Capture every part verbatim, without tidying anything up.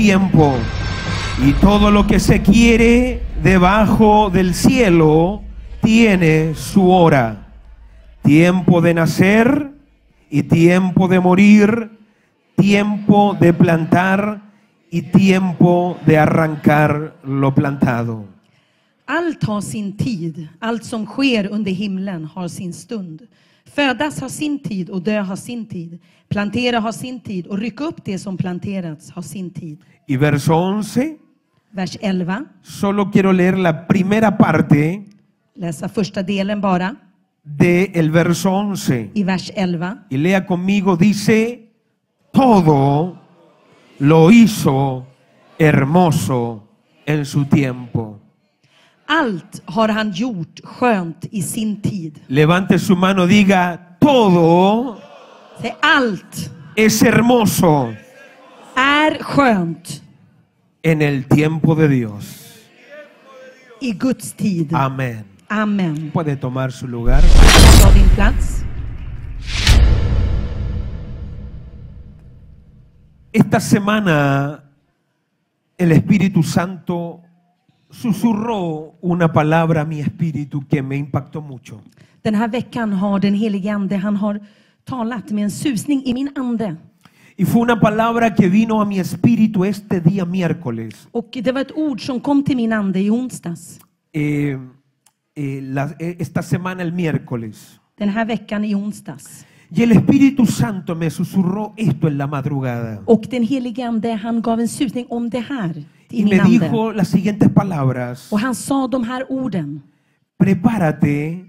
tiempo. Y todo lo que se quiere debajo del cielo tiene su hora. Tiempo de nacer y tiempo de morir, tiempo de plantar y tiempo de arrancar lo plantado. Allt har sin tid, allt som sker under himlen har sin stund. Födas har sin tid och dö har sin tid. Plantera har sin tid och rycka upp det som planterats har sin tid. Y verso once, Vers elva, solo quiero leer la primera parte läsa första delen bara. de el verso once. I vers elva. Y lea conmigo, dice, todo lo hizo hermoso en su tiempo. Allt har han gjort skönt i sin tid. Levante su mano, diga, todo Säg allt es hermoso är skönt en el tiempo de Dios. i Guds tid. Amén. Amen. Puede tomar su lugar. Ta din plats. Esta semana el Espíritu Santo susurró una palabra a mi espíritu que me impactó mucho. Den här veckan har den helige ande, han har talat med en susning i min ande. Y fue una palabra que vino a mi espíritu este día miércoles. Och det var ett ord som kom till min ande i onsdags. Eh, eh, la- eh, esta semana el miércoles. Den här veckan i onsdags. Y el Espíritu Santo me susurró esto en la madrugada. Och den helige ande, han gav en susning om det här i Y min me ande. dijo las siguientes palabras. Och han sa de här orden. Prepárate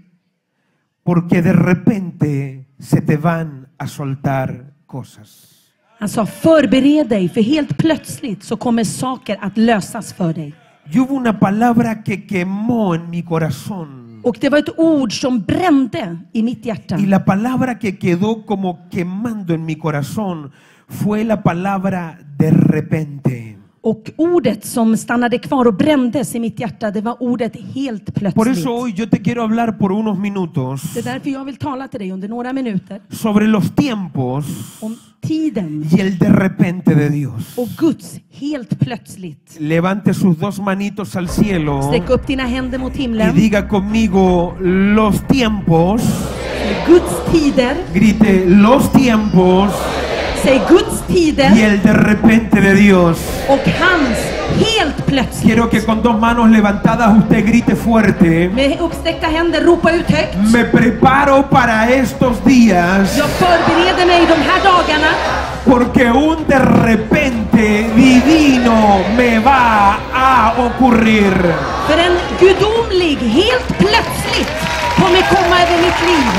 porque de repente se te van a soltar cosas. Han sa, förbered dig, för helt plötsligt så kommer saker att lösas för dig. Y hubo una palabra que quemó en mi corazón. Och det var ett ord som brände i mitt hjärta. Y la palabra que quedó como quemando en mi corazón fue la palabra de repente. Och ordet som stannade kvar och brändes i mitt hjärta, det var ordet helt Por plötsligt. eso hoy yo te quiero hablar por unos minutos Det är därför jag vill tala till dig under några minuter sobre los tiempos om tiden y el de repente de Dios. och Guds helt plötsligt. Levante sus dos manitos al cielo Sträck upp dina händer mot y himlen. diga conmigo los tiempos. Guds tider, Grite los tiempos säg Guds y tider el de repente de Dios. och hans helt plötsligt. Quiero que con dos manos levantadas usted grite fuerte. Med uppsträckta händer ropa ut högt. Me preparo para estos días Jag förbereder mig de här dagarna. porque un de repente divino me va a ocurrir. För en gudomlig, helt plötsligt kommer komma över mitt liv.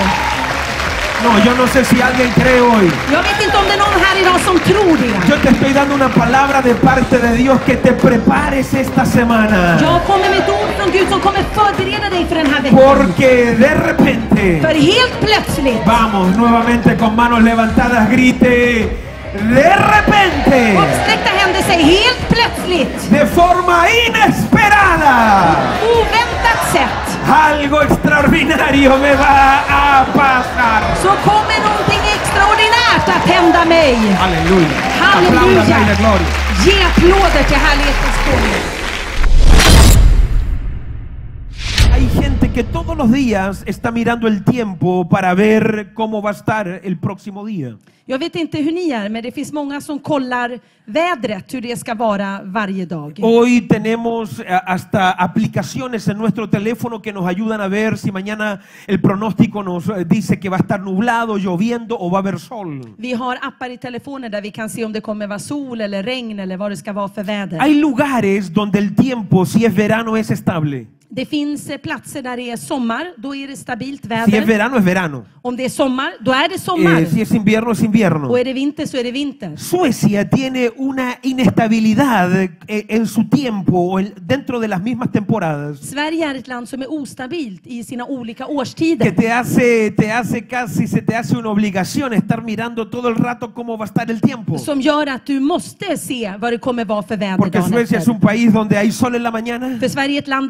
No, yo no sé si alguien cree hoy. Jag vet inte om det är någon här idag som tror det. Yo te estoy dando una palabra de parte de Dios que te prepares esta semana. Jag kommer med ett ord från Gud som kommer förbereda dig för den här veckan. Porque de repente, För helt plötsligt, vamos nuevamente con manos levantadas, grite, de repente, uppsträckta händer säg helt plötsligt, de forma inesperada, oväntat sätt, algo extraordinario me va a pasar. så kommer någonting extraordinärt att hända mig. Aleluya. Halleluja. Aplaudan, Rey de Gloria. Ge applåder till härlighetens kung. Hay gente que todos los días está mirando el tiempo para ver cómo va a estar el próximo día. Jag vet inte hur ni är, men det finns många som kollar vädret, hur det ska vara varje dag. Hoy tenemos eh, hasta aplicaciones en nuestro teléfono que nos ayudan a ver si mañana el pronóstico nos eh, dice que va a estar nublado, lloviendo o va a haber sol. Vi har appar i telefonen där vi kan se om det kommer vara sol eller regn eller vad det ska vara för väder. Hay lugares donde el tiempo, si es verano, es estable. Det finns eh, platser där det är sommar, då är det stabilt Si es väder. verano, es verano. Om det är sommar, då är det sommar. Eh, si es invierno, es invierno. Och är det vinter så är det vinter. Suecia tiene una inestabilidad eh, en su tiempo o en- dentro de las mismas temporadas Sverige är ett land som är ostabilt i sina olika que årstider. te hace, te hace casi, se te hace una obligación estar mirando todo el rato cómo va a estar el tiempo. Som gör att du måste se vad det kommer vara för väder Porque dagen Suecia es efter. un país donde hay sol en la mañana För Sverige är ett land där det kan,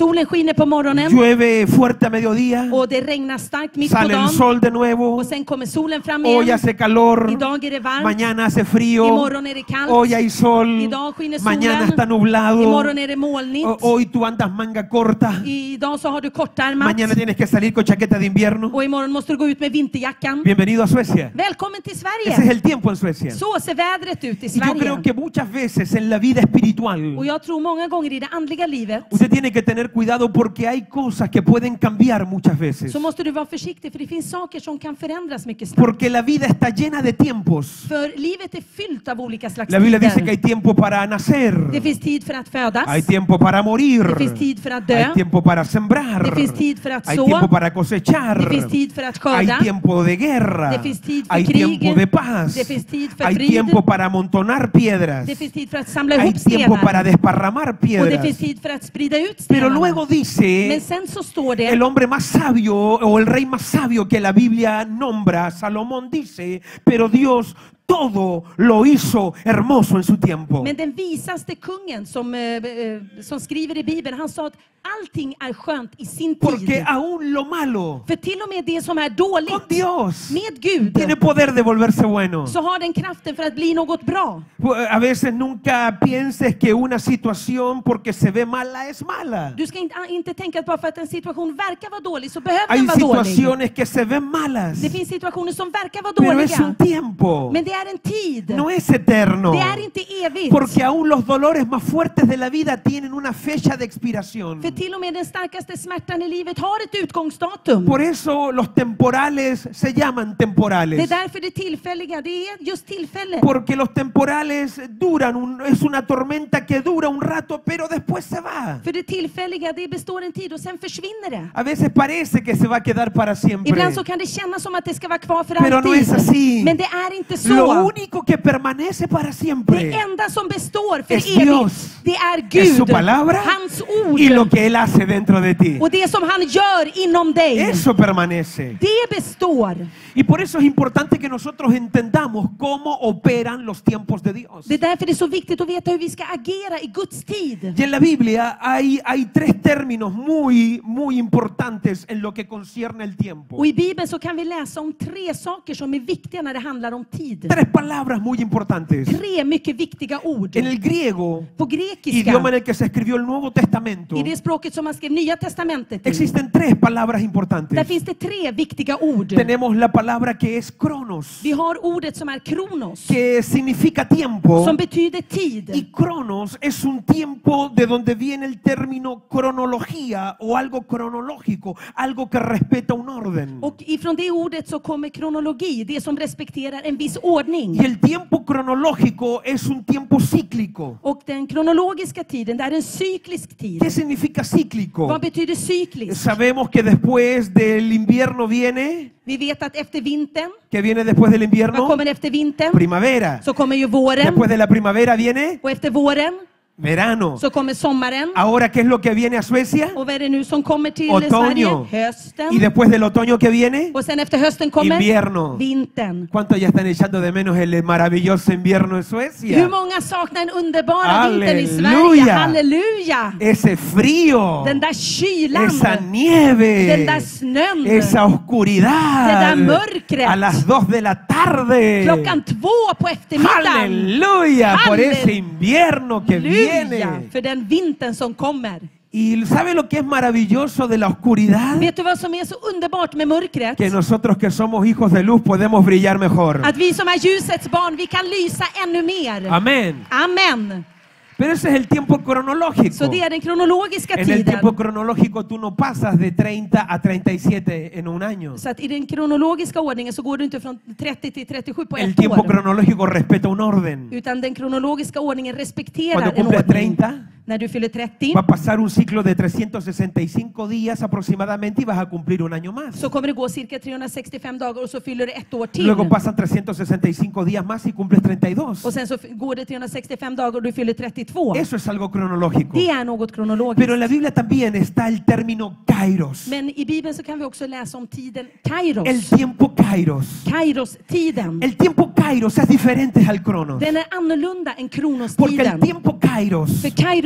Solen skiner på morgonen llueve fuerte a mediodía, och det regnar starkt mitt på sale el dagen. sol de nuevo, Och sen kommer solen fram hoy igen. hace calor, Idag är det varmt. mañana hace frío, Imorgon är det kallt. hoy hay sol, Idag skiner mañana solen. está nublado, Imorgon är det molnigt. ho- hoy tú andas manga corta, Idag så har du kortärmat. mañana tienes que salir con chaqueta de invierno. Och imorgon måste du gå ut med vinterjackan. Bienvenido a Suecia. Välkommen till Ese es Sverige. el tiempo en Suecia. Så ser vädret ut i Y yo creo Sverige. que muchas veces en la vida espiritual Och jag tror många gånger i det andliga livet usted tiene que tener cuidado porque hay cosas que pueden cambiar muchas veces. så måste du vara försiktig, för det finns saker som kan förändras mycket snabbt. Porque la vida está llena de tiempos. För livet är fyllt av olika slags La Biblia dice que hay tider. tiempo para nacer, Det finns tid för att födas. hay tiempo para morir, Det finns tid för att dö. hay tiempo para sembrar, Det finns tid för att hay så. tiempo para cosechar, Det finns tid för att hay skörda. tiempo de guerra, Det finns tid för hay krig. tiempo de paz, Det finns tid för hay frid. tiempo para amontonar piedras, Det finns tid för att samla hay ihop tiempo para stenar. desparramar Och det piedras. finns tid för att sprida ut Pero luego stenarna. dice Men sen så står det, el hombre más sabio o el rey más sabio que la Biblia nombra, Salomón dice, pero Dios todo lo hizo hermoso en su tiempo. men den visaste kungen som, eh, eh, som skriver i Bibeln, han sa att allting är skönt i sin Porque tid. aún lo malo För till och med det som är con dåligt Dios med Gud tiene poder de volverse bueno. så har den kraften för att bli något bra. A veces nunca pienses que una situación porque se ve mala es mala. Du ska inte, inte tänka att bara för att en situation verkar vara dålig så behöver Hay den vara dålig. situaciones que se ven malas, Det finns situationer som verkar vara pero es un dåliga. tiempo, Men det är en tid. no es eterno. Det är inte evigt. Porque aún los dolores más fuertes de la vida tienen una fecha de expiración. För till och med den starkaste smärtan i livet har ett utgångsdatum. Por eso los temporales se llaman Det är temporales. därför det tillfälliga, det är just tillfälle. Porque los temporales duran, un- es una tormenta que dura un rato, pero después se va. För det tillfälliga, det består en tid och sen försvinner det. A veces parece que se va a quedar para siempre. Ibland så kan det kännas som att det ska vara kvar för Pero no es alltid. así. Men det är inte Lo så. único que permanece para Det siempre enda som består för Es evigt, Dios. det är es su Gud, palabra hans ord y lo que Él hace dentro de ti. och det som han gör inom dig. Eso permanece. Det består. Y por eso es importante que nosotros entendamos cómo operan los tiempos de Dios. Det är därför det är så viktigt att veta hur vi ska agera i Guds tid. Y en la Biblia hay, hay tres términos muy, muy importantes en lo que concierne el tiempo. Och i Bibeln så kan vi läsa om tre saker som är viktiga när det handlar om tid. Tres palabras muy importantes. Tre mycket viktiga ord. En el griego, På idioma en grekiska, el que se escribió el Nuevo Testamento, i det språket som man skrev Nya Testamentet i, existen tres palabras där importantes. finns det tre viktiga ord. Tenemos la palabra que es cronos, Vi har ordet som är kronos, que significa tiempo. som betyder tid. Y cronos es un tiempo de donde viene el término cronología o algo cronológico, algo que respeta un orden. Och ifrån det ordet så kommer kronologi, det som respekterar en viss ordning. Y el tiempo cronológico es un tiempo cíclico. Och den kronologiska tiden, det är en cyklisk tid. ¿Qué significa cíclico? Vad betyder cyklisk? Sabemos que después del invierno viene, Vi vet att efter vintern, ¿qué viene después del vad invierno? kommer efter vintern? Primavera. Så kommer ju våren. Después de la primavera viene Och efter våren verano. så kommer sommaren. Ahora, ¿qué es lo que viene a Suecia? Och vad är det nu som kommer till Otoño. Sverige? Hösten. Y después del otoño, ¿qué viene? Och sen efter hösten kommer Invierno. vintern. ¿Cuántos ya están echando de menos el maravilloso invierno en Hur Suecia? många saknar en underbara vintern i Sverige? Halleluja. Halleluja! Ese frío, Den där kylan, esa nieve, den där snön, esa oscuridad Det där mörkret. a las dos de la tarde. klockan två på eftermiddagen. Aleluya por Halleluja. ese invierno que viene. För den vintern som kommer. ¿Y sabe lo que es maravilloso de la oscuridad? Vet du vad som är så underbart med mörkret? Que nosotros que somos hijos de luz podemos brillar mejor. Att vi som är ljusets barn, vi kan lysa ännu mer. Amén. Amen. Pero ese es el tiempo cronológico. Så det är den kronologiska En el tiden. tiempo cronológico tú no pasas de treinta a treinta y siete en un año. Så att i den kronologiska ordningen så går du inte från trettio till trettiosju på El ett tiempo år. cronológico respeta un orden. Utan den kronologiska ordningen respekterar Cuando en cumples ordning. treinta, När du fyller trettio va a pasar un ciclo de trescientos sesenta y cinco días aproximadamente y vas a cumplir un año más. så kommer det gå cirka trehundrasextiofem dagar och så fyller du ett år till. Luego pasan trescientos sesenta y cinco días más y cumples treinta y dos. Och sen så f- går det trehundrasextiofem dagar och du fyller trettiotvå. Eso es algo cronológico. Det är något kronologiskt. Pero en la Biblia también está el término kairos. Men i Bibeln så kan vi också läsa om tiden Kairos. El tiempo kairos. Kairos-tiden. El tiempo kairos es diferente al cronos. Den är annorlunda än Porque el Kronos-tiden. tiempo kairos För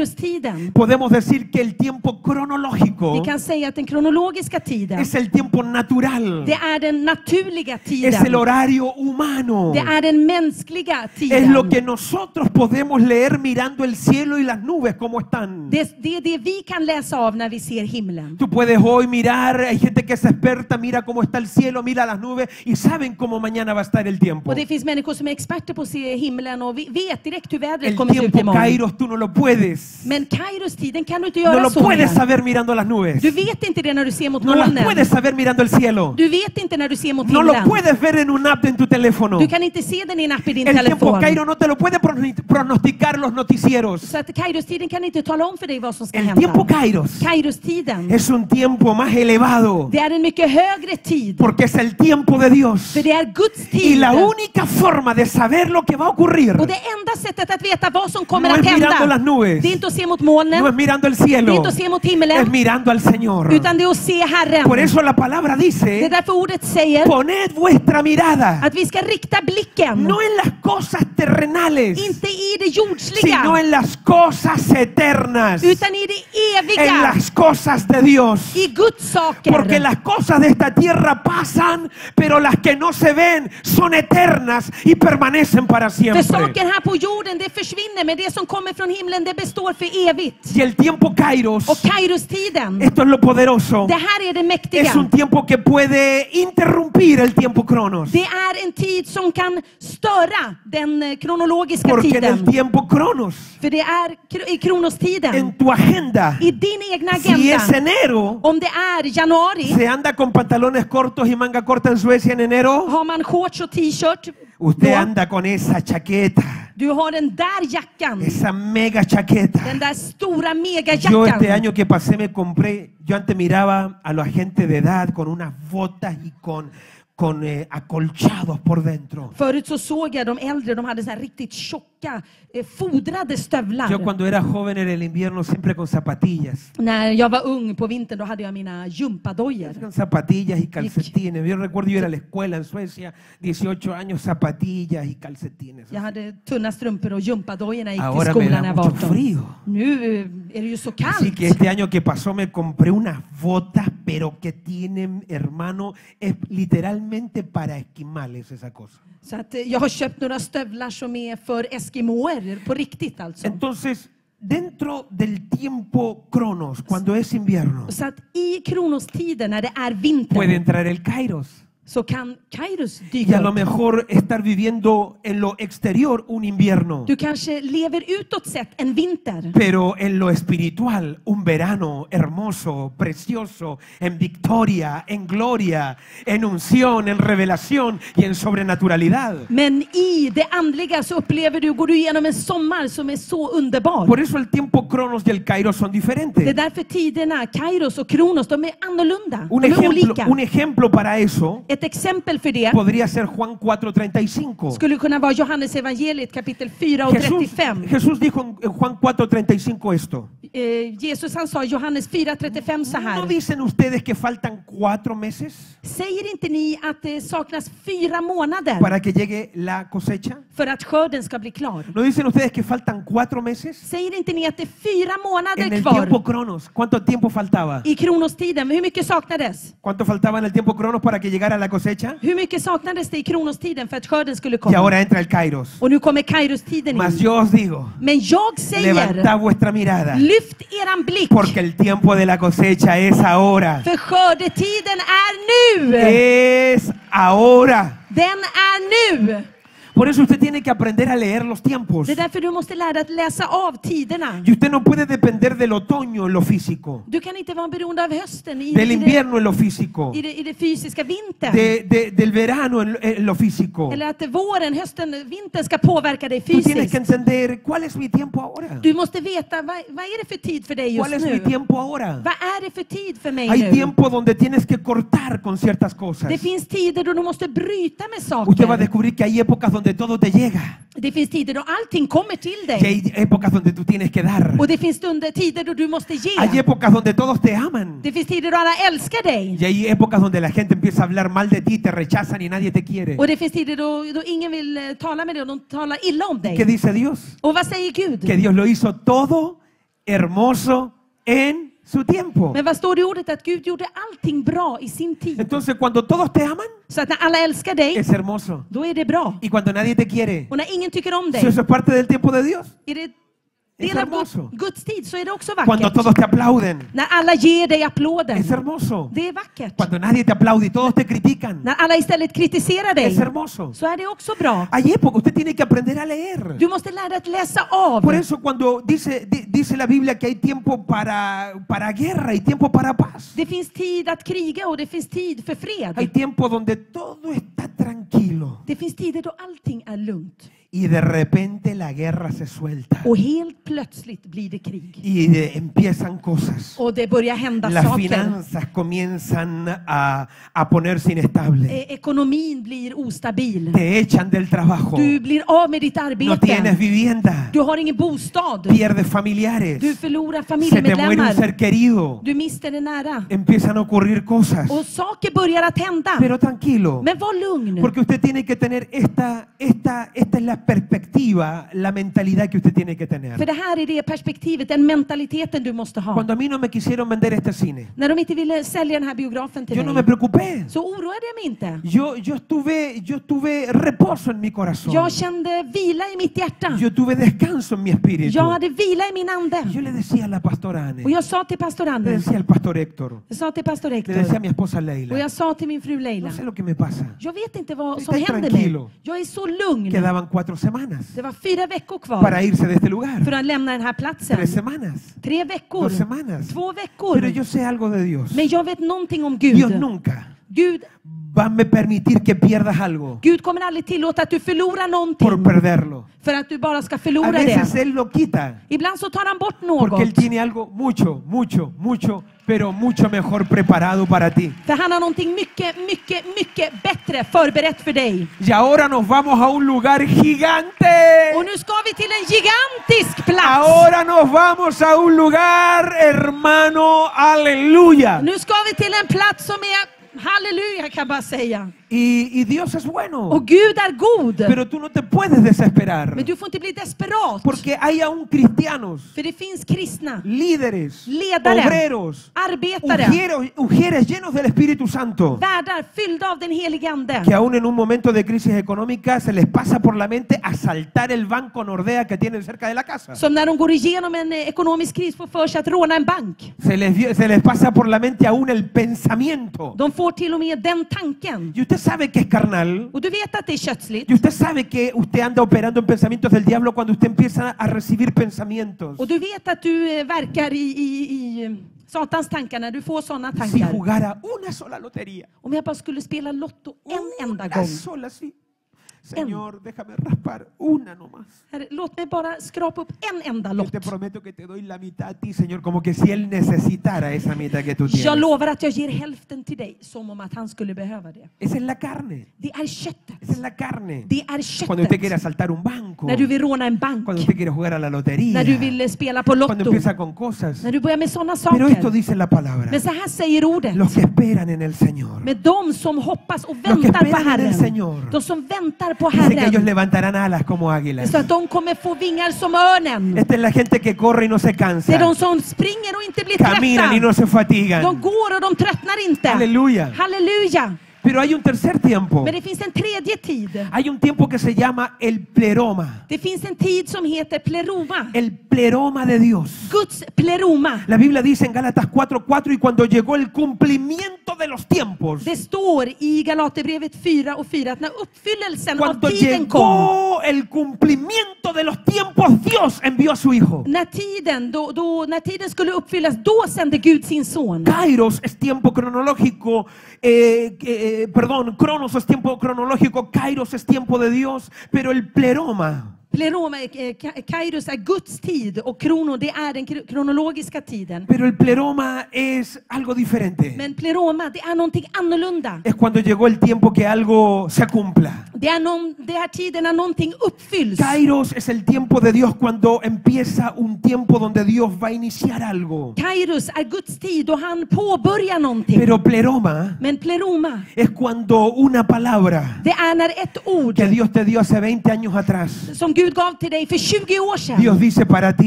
Kairostiden. Podemos decir que el tiempo cronológico Vi kan säga att den kronologiska tiden, es el tiempo natural, det är den naturliga es el tiden. horario humano. Det är den mänskliga Es lo tiden. que nosotros podemos leer mirando el cielo y las nubes como están. Det, det är det vi kan läsa av när vi ser himlen. Tú puedes hoy mirar, hay gente que es experta, mira cómo está el cielo, mira las nubes y saben cómo mañana va a estar el tiempo. Och det finns människor som är experter på att se himlen och vi- vet direkt hur vädret El kommer se ut tiempo imorgon. Kairos tú no lo puedes. Men Kairostiden kan du inte No göra lo så puedes med. saber mirando las nubes. Du vet inte det när du ser mot No las molnen. puedes saber mirando el cielo. Du vet inte när du ser mot No lo himlen. puedes ver en un app en tu teléfono. Du kan inte se den i en app i din El tiempo telefon. Kairos no te lo puede prono- pronosticar los noticieros. Så att Kairostiden kan inte tala om för dig vad som ska El tiempo hända. Kairos Kairostiden, es un tiempo más elevado det är en mycket högre tid. porque es el tiempo de Dios. För det är Guds Y tid. la única forma de saber lo que va a ocurrir Och det enda sättet att veta vad som kommer no att es mirando hända, las nubes, det är inte att se mot molnen, no es mirando el det är cielo, inte att se mot es himlen, mirando al Señor. utan det är att se Herren. Por eso la palabra Det är dice, därför ordet säger poned vuestra mirada att vi ska rikta blicken, no en las cosas terrenales, inte i det jordsliga, sino en las cosas eternas, utan i det en eviga, las cosas de Dios. i Guds saker. Porque las cosas de esta tierra pasan, pero las que no se ven son eternas y permanecen para För siempre. saker här på jorden, det försvinner, men det som kommer från himlen, det består för evigt. Y el tiempo Kairos, Och Kairostiden, esto es lo poderoso, det här är det mäktiga. es un tiempo que puede interrumpir el tiempo Cronos. Det är en tid som kan störa den eh, kronologiska Porque en el tiden. tiempo Cronos, För det är kr- i kronostiden, en tu agenda, i din egna si es agenda, enero, om det är januari, se anda con pantalones cortos y manga corta en Suecia en enero, har man shorts och t-shirt, usted då, anda con esa chaqueta, du har den där jackan, esa mega chaqueta. den där stora Yo este megajackan. año que pasé me compré, yo antes miraba a la gente de edad con unas botas y con, con eh, acolchados por dentro. Förut så såg jag de äldre, de hade så här riktigt tjocka, eh, fodrade stövlar. Yo cuando era joven en el invierno siempre con zapatillas. När jag var ung på vintern, då hade jag mina gympadojor. Con zapatillas y calcetines. Yo recuerdo yo ir a la escuela en Suecia, dieciocho años, zapatillas y calcetines. Jag hade tunna strumpor och gympadojorna gick till Ahora me skolan da när jag var mucho arton. frío. Nu eh, är det ju så Así que kallt. este año que pasó me compré unas botas, pero que tienen, hermano, es literalmente para esquimales esa cosa. Så att eh, jag har köpt några stövlar som är för eskimoer, på riktigt alltså. Entonces, dentro del tiempo Cronos, cuando es invierno, Så att i kronostiden, när det är puede vinter, entrar el Kairos. så kan Kairos Y a dyka lo upp. mejor estar viviendo en lo exterior un invierno, Du kanske lever utåt sett en vinter, pero en lo espiritual un verano hermoso, precioso, en victoria, en gloria, en unción, en revelación y en sobrenaturalidad. men i det andliga så upplever du, går du igenom en sommar som är så underbar. Por eso el tiempo Cronos y el Kairos son Det är diferentes. därför tiderna, Kairos och Kronos, de är annorlunda. Un De är ejemplo, olika. un ejemplo para eso Ett exempel för det podría ser Juan cuatro treinta y cinco. skulle kunna vara Johannes evangeliet kapitel fyra och Jesús, trettiofem. Jesús dijo en en Juan cuatro treinta y cinco esto. Eh, Jesus han sa i Johannes fyra trettiofem så ¿No här. dicen ustedes que faltan cuatro meses Säger inte ni att det saknas fyra månader para que llegue la cosecha? för att skörden ska bli klar? ¿No dicen ustedes que faltan cuatro meses? Säger inte ni att det är fyra En månader el tiempo kvar Cronos, ¿cuánto tiempo faltaba? i kronostiden? Hur mycket saknades? ¿Cuánto faltaba en el tiempo Cronos para que llegara la cosecha? Hur mycket saknades det i kronostiden för att skörden skulle Y komma? ahora entra el Kairos. Och nu kommer Kairostiden Mas in. yo os digo, Men jag säger, levantad vuestra mirada, lyft eran blick, porque el tiempo de la cosecha es ahora. för skördetiden är nu. Es ahora. Den är nu. Por eso usted tiene que aprender a leer los tiempos. Det är därför du måste lära dig att läsa av tiderna. Y usted no puede depender del otoño en lo físico, Du kan inte vara beroende av hösten i, del i, det, invierno en lo físico, i, det, i det fysiska vintern. de- de- del verano en lo, en lo físico. Eller att våren, hösten, vintern ska påverka dig Tú tienes fysiskt. que entender cuál es mi tiempo ahora. Du måste veta, vad, vad är det för tid för dig ¿Cuál just es mi nu? tiempo ahora? Vad är det för tid för mig Hay nu? tiempo donde tienes que cortar con ciertas cosas. Det finns tider då du måste bryta med Usted va a saker. descubrir que hay épocas donde todo te llega. Det finns tider då allting kommer till Y dig. hay épocas donde tú tienes que dar. Och det finns stunder, tider då du måste Hay ge. épocas donde todos te aman. Det finns tider då alla älskar dig. Y hay épocas donde la gente empieza a hablar mal de ti, te rechazan y nadie te quiere. Och det finns tider då, då ingen vill eh, tala med dig och de talar illa om ¿Qué dig. dice Dios? Och vad säger Gud? Que Dios lo hizo todo hermoso en su tiempo. Men vad står det i ordet? Att Gud gjorde allting bra i sin tid. Entonces cuando todos te aman, Så att när alla älskar dig, es hermoso. då är det bra. Y cuando nadie te quiere, Och när ingen tycker om si dig, eso es parte del tiempo de Dios, är det es del av hermoso. Guds, Guds tid, så är det också Cuando vackert. todos te aplauden, När alla ger dig applåden, es hermoso. det är vackert. Cuando nadie te aplaude y todos te critican, När alla istället kritiserar dig, es hermoso. så är det också bra. Hay época, usted tiene que aprender a leer. Du måste lära dig att läsa av. Por eso cuando dice, di- dice la Biblia que hay tiempo para, para guerra y tiempo para paz. Det finns tid att kriga och det finns tid för Hay fred. tiempo donde todo está tranquilo Det finns tider då allting är lugnt. y de repente la guerra se suelta Och helt plötsligt blir det krig. y de- empiezan cosas. Och det börjar hända Las saker. finanzas comienzan a, a ponerse inestables. Eh, Ekonomin blir ostabil. Te echan del trabajo. Du blir av med ditt No tienes arbete. vivienda. Du har ingen bostad. Pierdes familiares. Du förlorar Se te muere un familjemedlemmar. ser querido. Du mister det nära. Empiezan a ocurrir cosas. Och saker börjar att hända. Pero tranquilo. Men var lugn. Porque usted tiene que tener esta, esta, esta es la perspectiva, la mentalidad que usted tiene que För tener. det här är det perspektivet, den mentaliteten du måste ha. Cuando a mí no me quisieron vender este cine, När de inte ville sälja den här biografen till yo no me mig, preocupé. så oroade jag mig inte. Yo, yo, estuve, yo tuve reposo en mi corazón. Jag kände vila i mitt hjärta. Yo tuve descanso en mi espíritu. Jag hade vila i min ande. Yo le decía a la pastora Anne, Och jag sa till pastor le Anne, decía al pastor Héctor, jag sa till pastor le decía a Hector, mi esposa och Leila, jag sa till min fru Leila, no sé lo que me pasa. jag vet inte vad Estoy som tan händer tranquilo. mig. Jag är så lugn. Quedaban cuatro semanas Det var fyra veckor kvar para irse de este lugar. för att lämna den här platsen. Tres semanas, Tre veckor. dos semanas. Två Pero veckor. yo sé algo de Dios. Men jag vet någonting om Dios Gud. nunca Gud, va a me permitir que pierdas algo Gud kommer aldrig tillåta att du förlorar por någonting perderlo. för att du bara ska A förlora veces det. Él lo quita Ibland så tar han bort porque Él något. tiene algo mucho, mucho, mucho, pero mucho mejor preparado para ti. För han har någonting mycket, mycket, mycket bättre förberett för dig. Y ahora nos vamos a un lugar gigante. Och nu ska vi till en gigantisk plats. Ahora nos vamos a un lugar, hermano, aleluya. Nu ska vi till en plats som är halleluja, kan jag bara säga. Y, y Dios es bueno, Och Gud är god. pero tú no te puedes desesperar, Men du får inte bli desperat. porque hay aún cristianos, För det finns kristna, líderes, ledare, obreros, arbetare, ujieros, ujieres llenos del Espíritu Santo, värdar fyllda av den helige ande. que aún en un momento de crisis económica se les pasa por la mente asaltar el banco Nordea que tienen cerca de la casa. Som när de går igenom en eh, ekonomisk kris får för sig att råna en bank. Se les, se les pasa por la mente aún el pensamiento. De får till och med den tanken. Y usted sabe que es carnal. Och du vet att det är kötsligt. Y usted sabe que usted anda operando en pensamientos del diablo cuando usted empieza a recibir pensamientos. Och du vet att du eh, verkar i, i, i eh, Satans tankar när du får sådana Si tankar. jugara una sola lotería, Om jag bara skulle spela Lotto en enda una gång. sola, sí. Señor, déjame raspar una nomás. Herre, låt mig bara skrapa upp en enda Yo lott. te prometo que te doy la mitad a ti, Señor, como que si Él necesitara esa mitad que tú Jag tienes. lovar att jag ger hälften till dig som om att han skulle behöva det. Esa es la carne. Det är köttet. Esa es la carne. Det är Cuando usted quiere köttet. asaltar un banco, När du vill råna en bank. cuando usted quiere jugar a la lotería, När du vill eh, spela på cuando Lotto. empieza con cosas. När du börjar med sådana Pero esto saker. dice la palabra. Men så här säger ordet. Los que esperan en el Señor. Med de som hoppas och Los que väntar på esperan en el Herren. Señor. De som väntar på Dice que ellos Herren. levantarán alas como águilas. Så att de kommer få vingar som örnen. Esta es la gente que corre y no se Det är cansa. de som springer och inte blir Caminan y no trötta. se fatigan. De går och de tröttnar inte. Aleluya. Halleluja. Pero hay un tercer tiempo. Men det finns en tredje tid. Hay un tiempo que se llama el pleroma. Det finns en tid som heter pleroma. El pleroma de Dios. Guds pleroma. La Biblia dice en Gálatas cuatro cuatro, y cuando llegó el cumplimiento de los tiempos, Det står i Galaterbrevet fyra och fyra att när uppfyllelsen av cuando tiden kom, llegó el cumplimiento de los tiempos, Dios envió a su Hijo. när tiden, då, då, när tiden skulle uppfyllas, då sände Gud sin son. Kairos es tiempo cronológico, eh, eh, perdón, Cronos es tiempo cronológico, Kairos es tiempo de Dios, pero el pleroma, Pleroma, eh, Ka- Kairos är Guds tid och krono, det är den kro- kronologiska tiden. pero el pleroma es algo diferente. Men pleroma, det är någonting annorlunda. Es cuando llegó el tiempo que algo se cumpla. Det är, någon, det är tiden när någonting uppfylls. Kairos es el tiempo de Dios cuando empieza un tiempo donde Dios va a iniciar algo. Kairos är Guds tid och han påbörjar någonting. Pero pleroma Men pleroma, es cuando una palabra det är när ett ord que Dios te dio hace veinte años atrás, som Gud gav till dig för tjugo år sedan. Dios dice para ti,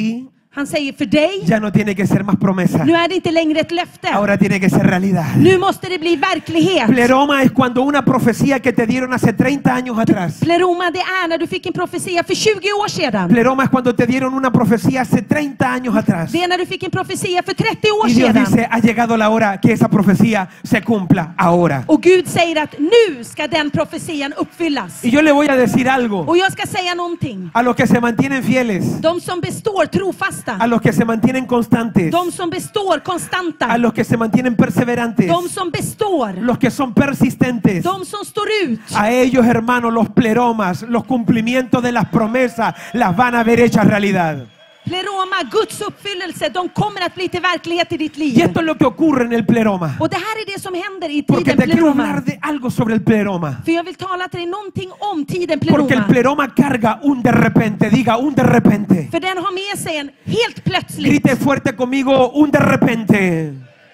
Han säger för dig, ya no tiene que ser más promesa. nu är det inte längre ett löfte. Ahora tiene que ser realidad. Nu måste det bli verklighet. Pleroma es cuando una profecía que te dieron hace treinta años atrás. Pleroma, det är när du fick en profetia för tjugo år sedan. Pleroma es cuando te dieron una profecía hace treinta años atrás. Det är när du fick en profetia för trettio år Y Dios sedan. dice, ha llegado la hora que esa profecía se cumpla ahora. Och Gud säger att nu ska den profetian uppfyllas. Y yo le voy a decir algo Och jag ska säga någonting. a los que se mantienen fieles, De som består trofasta. a los que se mantienen constantes, De som består a konstanta. los que se mantienen perseverantes, De som består. los que son persistentes. De som står ut. A ellos, hermanos, los pleromas, los cumplimientos de las promesas, las van a ver hechas realidad. Pleroma, Guds uppfyllelse, de kommer att bli till verklighet i ditt Y liv. esto es lo que ocurre en el pleroma. Och det här är det som händer i Porque tiden te quiero pleroma. hablar de algo sobre el pleroma. För jag vill tala till dig någonting om tiden Porque el pleroma. pleroma carga un de repente. Diga, un de repente. För den har med sig en helt plötsligt. Grite fuerte conmigo, un de repente.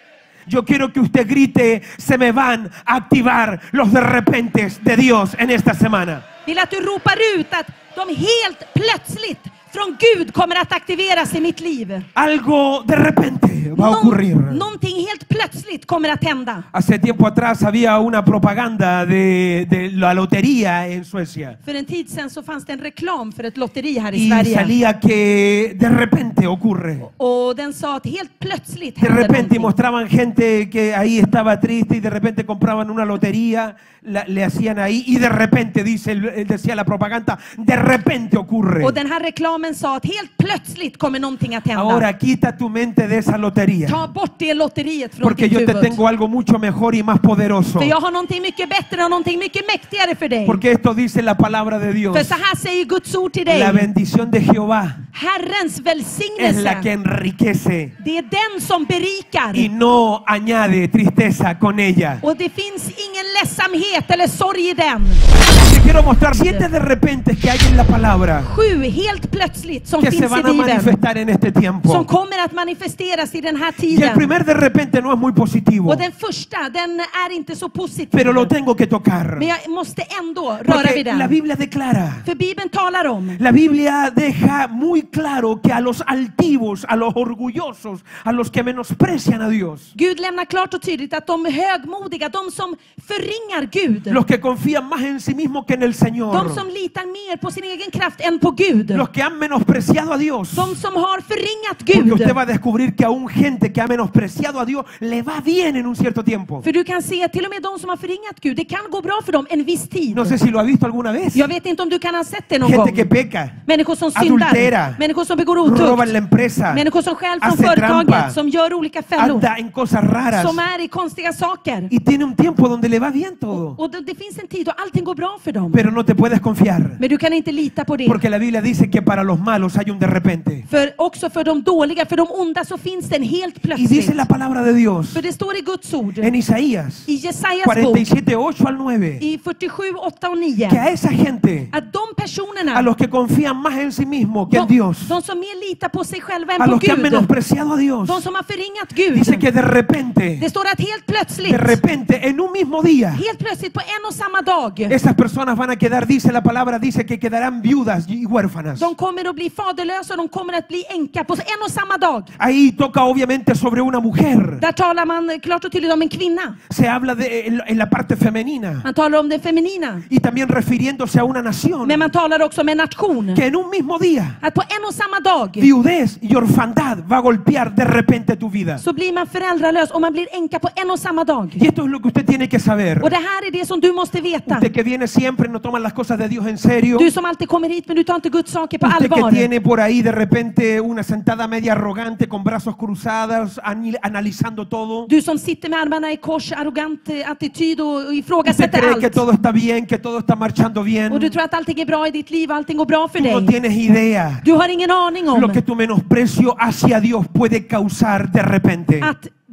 Yo quiero que usted grite, se me van a activar los de repentes de Dios en esta semana. Vill att du ropar ut att de helt plötsligt från Gud kommer att aktiveras i mitt liv. Algo de repente va a ocurrir. Någon, någonting helt plötsligt kommer att hända. Hace tiempo atrás había una propaganda de, de la lotería en Suecia. För en tid sedan så fanns det en reklam för ett lotteri här i Y Sverige. salía que de repente ocurre. Och den sa att helt plötsligt De händer repente y någonting. mostraban gente que ahí estaba triste y de repente compraban una lotería, la- le hacían ahí y de repente, dice, el- decía la propaganda, de repente ocurre. Och den här reklamen sa att helt plötsligt kommer någonting att hända. Ahora quita tu mente de esa lotería. Ta bort det lotteriet från Porque ditt yo te huvud. tengo algo mucho mejor y más poderoso. För jag har någonting mycket bättre och någonting mycket mäktigare för dig. Porque esto dice la palabra de Dios. För så här säger Guds ord till dig. La bendición de Jehová Herrens es la välsignelse, que enriquece det är den som berikar. y no añade tristeza con ella. Och det finns ingen ledsamhet eller sorg i den. Te quiero mostrar siete de repente que hay en la palabra Sju helt plötsligt som que se finns i van a Bibeln. manifestar en este Som tiempo. kommer att manifesteras i den här Y el tiden. primer de repente no es muy positivo, Och den första, den är inte så positiv. pero lo tengo que tocar. Men jag måste ändå röra Porque vid la den. Biblia declara, För Bibeln talar om. la Biblia deja muy claro que a los altivos, a los orgullosos, a los que menosprecian a Dios, Gud lämnar klart och tydligt att de högmodiga, de som förringar Gud, los que confían más en sí mismos que en el de Señor, som litar mer på sin egen kraft än på Gud, los que han menospreciado a Dios. de som har förringat Porque Gud. usted va a descubrir que aún gente que ha menospreciado a Dios le va bien en un cierto tiempo. För du kan se att till och med de som har förringat Gud, det kan gå bra för dem en viss tid. No sé si lo ha visto alguna vez. Jag vet inte om du kan ha sett det någon Gente gång. que peca, Människor som adultera, syndar, människor som begår roban la otukt, empresa, människor som stjäl från hace företaget, trampa, som gör olika fällor, anda en cosas raras som är i konstiga saker. y tiene un tiempo donde le va bien todo. Och det, det finns en tid då allting går bra för dem. Pero no te puedes confiar. Men du kan inte lita på det. Porque la Biblia dice que para los malos hay un de repente. För också för de dåliga, för de onda så finns det en helt Y dice plötsligt. la palabra de Dios För det står i Guds ord, en Isaías i Jesajas bok, cuarenta y siete, ocho al nueve, i fyrtiosju, åtta och nio, que a esa gente, att de a personerna, los que confían más en sí mismos que en de, Dios, de som mer litar på sig själva än a på los que han Gud, menospreciado a Dios, de som har förringat Gud, dice que de repente, det står att helt plötsligt, de repente, en un mismo día, helt plötsligt på en och samma dag, esas personas van a quedar, dice la palabra, dice que quedarán viudas y huérfanas. de kommer att bli faderlösa och de kommer att bli änka på en och samma dag. Ahí toca obviamente sobre una mujer. Där talar man klart och tydligt om en kvinna. Se habla de, en, en la parte femenina. Man talar om den feminina. Y también refiriéndose a una nación. Men man talar också om en nation. Que en un mismo día, Att på en och samma dag viudez y orfandad va a golpear de repente tu vida. så blir man föräldralös och man blir änka på en och samma dag. Y esto es lo que usted tiene que saber. Och det här är det som du måste veta. Usted que viene siempre, no toma las cosas de Dios en serio. Du som alltid kommer hit men du tar inte Guds saker på Usted que allvar. tiene por ahí de repente una sentada media arrogante con brazos cruzados, ani- analizando todo. Du som sitter med armarna i kors, arrogant eh, attityd och och Usted ifrågasätter cree que allt. todo está bien, que todo está marchando bien. Och du tror att allting är bra i ditt liv, allting går bra för Tú no dig. tienes idea Du har ingen aning lo om que tu menosprecio hacia Dios puede causar de repente. att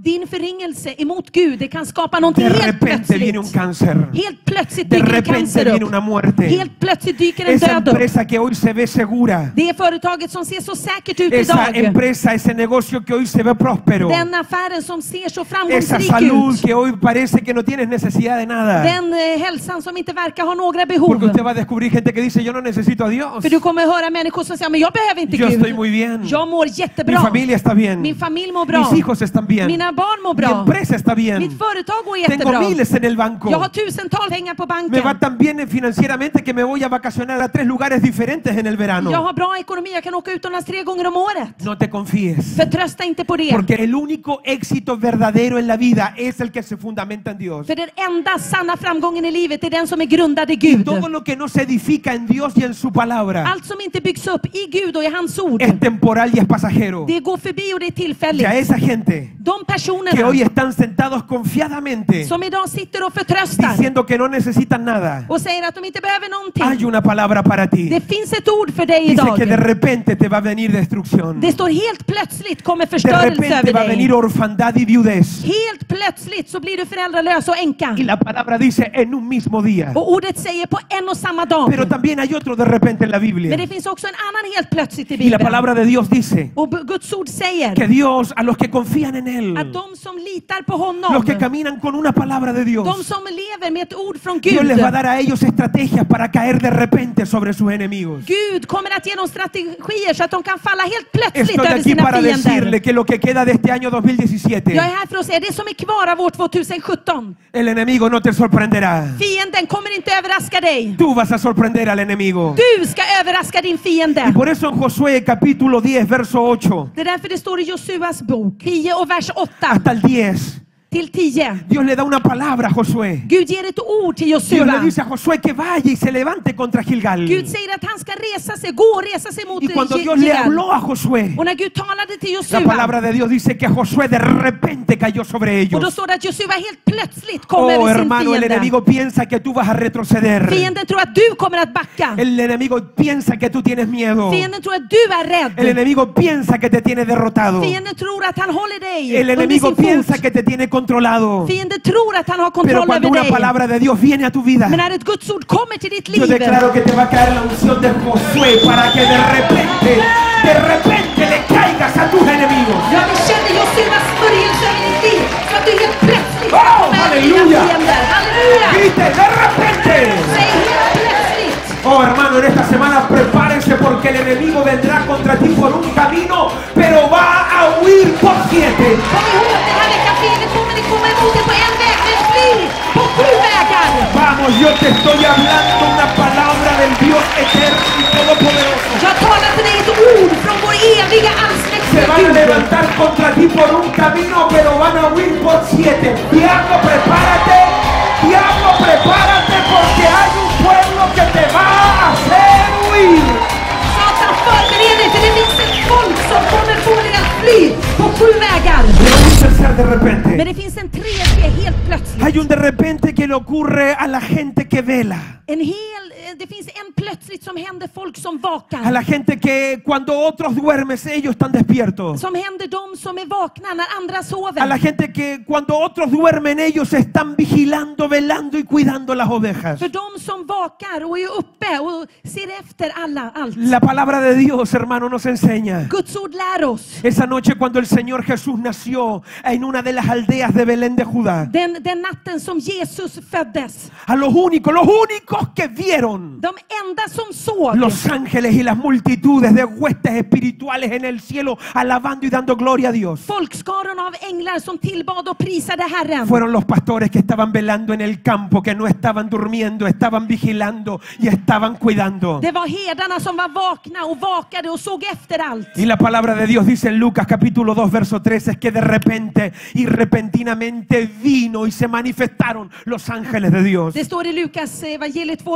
din förringelse emot Gud, det kan skapa någonting de helt repente viene un plötsligt. cáncer. Helt plötsligt De dyker en repente cancer viene upp. una muerte. Helt plötsligt dyker en Esa död upp. empresa que hoy se ve segura. Det är företaget som ser så säkert ut Esa idag. empresa, ese negocio que hoy se ve próspero. Den affären som ser så Esa framgångsrik salud ut. que hoy parece que no tienes necesidad de nada. Den eh, hälsan som inte verkar ha några Porque behov. usted va a descubrir gente que dice, yo no necesito a Dios. För du kommer höra människor som säger, men jag behöver inte Yo estoy muy Gud. bien. Jag mår Mi jättebra. familia está bien. Min familj mår bra. Mis hijos están bien. Mina barn mår Mi bra. empresa está bien. Mitt företag går Tengo jättebra. miles en el banco. Jag har tusentals pengar på Me va banken. tan bien financieramente que me voy a vacacionar a tres lugares diferentes en el Jag verano. har bra ekonomi, jag kan åka utomlands tre gånger om året. No te confíes. Förtrösta inte på det. Porque el único éxito verdadero en la vida es el que se fundamenta en Dios. För den enda sanna framgången i livet är den som är grundad i Y Gud. todo lo que no se edifica en Dios y en su palabra Allt som inte byggs upp i Gud och i hans ord, es temporal y es pasajero. det går förbi och det är Y a tillfälligt. esa gente De que personerna hoy están sentados confiadamente som idag sitter och förtröstar diciendo que no necesitan nada, och säger att de inte behöver hay någonting. una palabra para ti. Det finns ett ord för dig Dice que de idag. repente te va a venir destrucción. Det står helt plötsligt kommer De förstörelse repente över va a venir dig. orfandad y viudez. Helt plötsligt så blir du föräldralös och änka. Y la palabra dice en un mismo día. Och ordet säger på en och samma dag. Pero también hay otro de repente en la Men Biblia. det finns också en annan helt plötsligt i Y la Bibeln. palabra de Dios dice Och B- Guds ord säger que Dios, a los que confían en Él, att de som litar på honom, los que caminan con una palabra de Dios, de som lever med ett ord från Dios Gud, les va a dar a ellos estrategias para caer de repente sobre sus enemigos. Gud kommer att ge dem strategier så att de kan falla helt plötsligt Estoy över aquí sina para fiender. decirle que lo que queda de este año dos mil diecisiete, Jag är här för att säga det som är kvar av år tjugohundrasjutton. el enemigo no te sorprenderá. Fienden kommer inte överraska dig. Tú vas a sorprender al enemigo. Du ska överraska din Y fiende. por eso en Josué capítulo diez, verso ocho, Det är därför det står i Josuas bok tio och vers åtta hasta el diez, till tio. Dios le da una palabra a Josué. Gud ger ett ord till Dios le Josua. dice a Josué que vaya y se levante contra Gilgal. Gud säger att han ska resa sig, gå och resa sig mot Y cuando Dios le Gilgal. habló a Josué, Och när Gud talade till la Josua, palabra de Dios dice que Josué de repente cayó sobre och då ellos. står det att Josua helt plötsligt kom Oh, över sin hermano, el fiende. enemigo piensa que tú vas a retroceder. Fienden tror att du kommer att backa. El enemigo piensa que tú tienes miedo. Fienden tror att du är El rädd. enemigo piensa que te tiene derrotado. Fienden tror att han håller dig El under enemigo sin piensa fot. que te tiene controlado. Fienden tror att han har Pero kontroll cuando över una dig. palabra de Dios viene a tu vida, Men när ett Guds ord kommer till ditt yo liv, declaro que te va a caer la unción de Josué para que de repente, de repente le caigas a tus enemigos. jag känner Josuas smörjelse över ditt liv, så att du helt plötsligt Oh, kommer över dina halleluja. fiender. Halleluja! Grite, de repente. Säg helt plötsligt. Oh, hermano, en esta semana prepárense porque el enemigo vendrá contra ti por un camino, pero va a huir por siete. Kom ihåg, den här veckan fienden kommer ni komma emot er på en väg, men flyr på sju vägar. Vamos, yo te estoy hablando una palabra del Dios eterno y todopoderoso. Jag talar till dig ett ord från vår eviga Se allsmäktige van a Gud. levantar contra ti por un camino, pero van a huir por siete. Diablo, prepárate. Diablo, prepárate porque hay un pueblo que te va a hacer huir. Satan, förbered dig, för det finns ett folk som kommer få dig att fly på sju vägar. Pero hay un tercer de Men repente. det finns en tredje helt plötsligt. Hay un de repente que le ocurre a la gente que vela. En hel, eh, det finns en plötsligt som händer folk som A vakar. la gente que cuando otros duermen, ellos están despiertos. Som händer de som är vakna när andra A la sover. gente que cuando otros duermen, ellos están vigilando, velando y cuidando las ovejas. För de som vakar och är uppe och ser efter alla, allt. La palabra de Dios, hermano, nos enseña. Guds ord lär oss. Esa noche cuando el Señor Jesús nació en una de las aldeas de Belén de Judá, Den, den natten som Jesus föddes. a los únicos, los únicos que vieron, De enda som såg. los ángeles y las multitudes de huestes espirituales en el cielo alabando y dando gloria a Dios, Folkskaran av änglar som tillbad och prisade Herren. fueron los pastores que estaban velando en el campo, que no estaban durmiendo, estaban vigilando y estaban cuidando. Det var herdarna som var vakna och vakade och såg efter allt. Y la palabra de Dios dice en Lucas capítulo dos verso tres es que de repente y repentinamente vino y se manifestaron los ángeles de Dios. Det står i Lukas evangeliet två tretton att